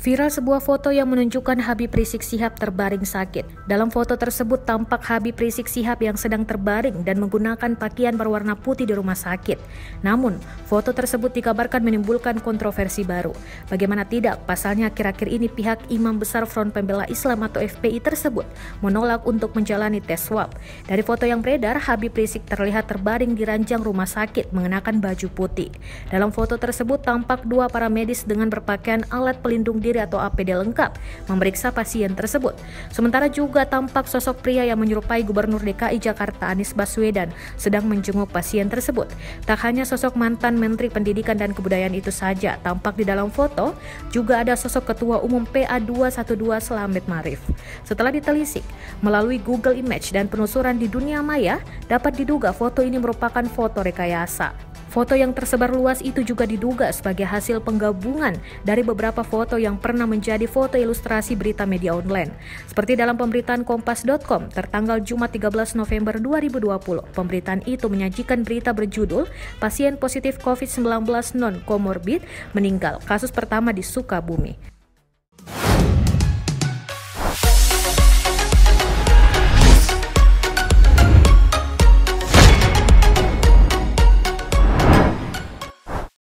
Viral sebuah foto yang menunjukkan Habib Rizik Syihab terbaring sakit. Dalam foto tersebut tampak Habib Rizik Syihab yang sedang terbaring dan menggunakan pakaian berwarna putih di rumah sakit. Namun, foto tersebut dikabarkan menimbulkan kontroversi baru. Bagaimana tidak, pasalnya akhir-akhir ini pihak Imam Besar Front Pembela Islam atau FPI tersebut menolak untuk menjalani tes swab. Dari foto yang beredar, Habib Rizik terlihat terbaring di ranjang rumah sakit mengenakan baju putih. Dalam foto tersebut tampak dua para medis dengan berpakaian alat pelindung diri atau APD lengkap memeriksa pasien tersebut. Sementara juga tampak sosok pria yang menyerupai Gubernur DKI Jakarta Anies Baswedan sedang menjenguk pasien tersebut. Tak hanya sosok mantan Menteri Pendidikan dan Kebudayaan itu saja, tampak di dalam foto juga ada sosok Ketua Umum PA212 Slamet Marif. Setelah ditelisik melalui Google Image dan penelusuran di dunia maya, dapat diduga foto ini merupakan foto rekayasa. Foto yang tersebar luas itu juga diduga sebagai hasil penggabungan dari beberapa foto yang pernah menjadi foto ilustrasi berita media online. Seperti dalam pemberitaan Kompas.com tertanggal Jumat 13 November 2020, pemberitaan itu menyajikan berita berjudul "Pasien positif COVID-19 non-komorbid meninggal, kasus pertama di Sukabumi".